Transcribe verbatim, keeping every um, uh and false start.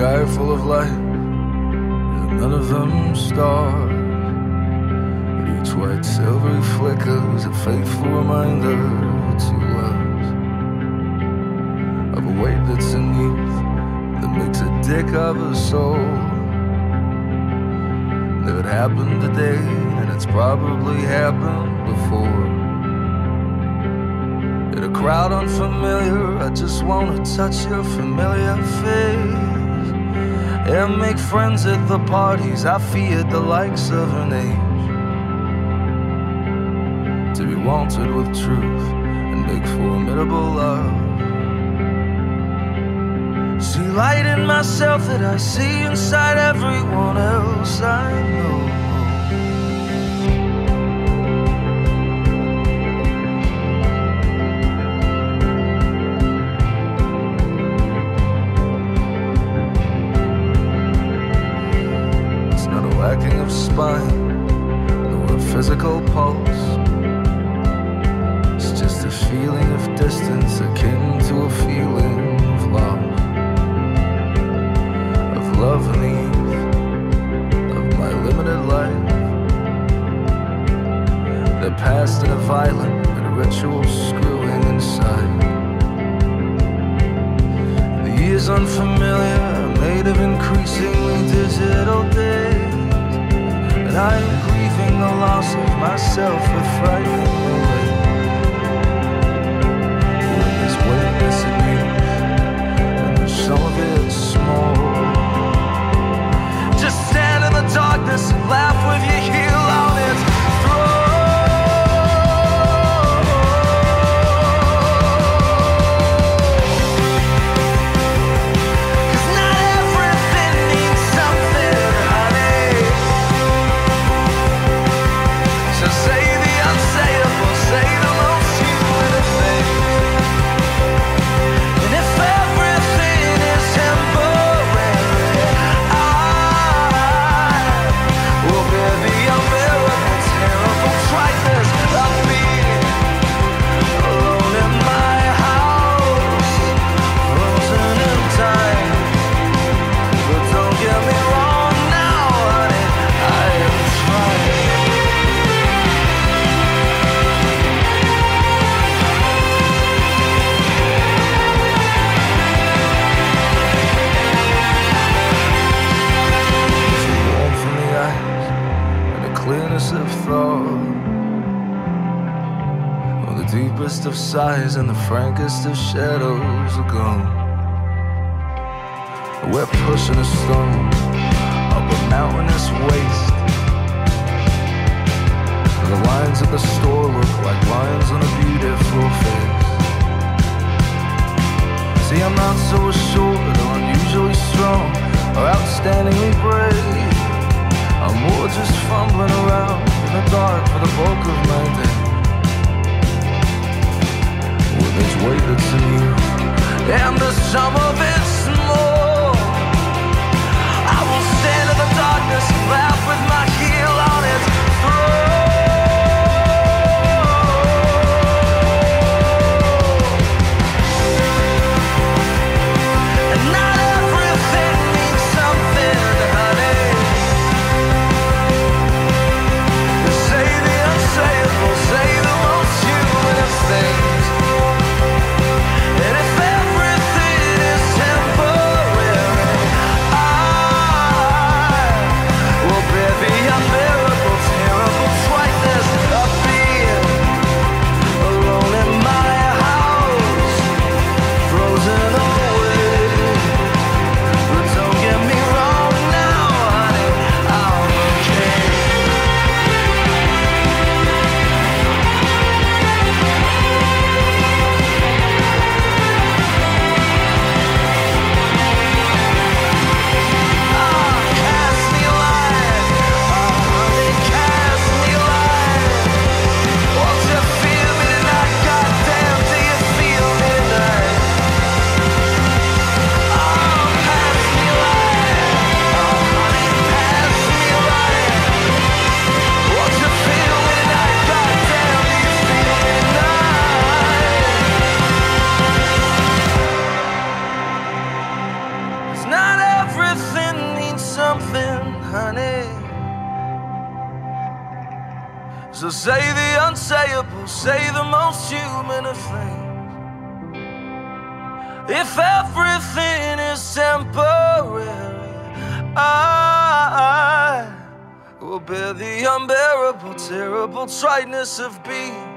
sky full of light, and none of them stars. But each white silvery flickers a faithful reminder to us of a weight that's in youth that makes a dick of a soul. And if it happened today, then it's probably happened before. In a crowd unfamiliar, I just wanna touch your familiar face and make friends at the parties I feared the likes of an age. To be wanted with truth and make formidable love. See light in myself that I see inside everyone else I know. Lacking of spine, nor a physical pulse. It's just a feeling of distance akin to a feeling of love. Of love in the youth of my limited life that passed in a violent and ritual screwing inside. The years unfamiliar, made of increasingly digital days. And I am grieving the loss of myself with frightening away. When there's weakness in me, and there's some of it small. Just stand in the darkness and laugh with your heel on its throat. Of sighs and the frankest of shadows are gone. We're pushing a stone up a mountainous waste. The lines at the store look like lines on a beautiful face. See, I'm not so assured or unusually strong or outstandingly brave. I'm more just fumbling around in the dark for the bulk of my day. There's weight that's in you, and the sum of it's more. I will stand in the darkness and laugh with my heel on its throat. And not everything means something, honey. Say the unsayable, say the most human of things. And if everything is temporary, unsayable, say the most human of things. If everything is temporary, I will bear the unbearable, terrible triteness of being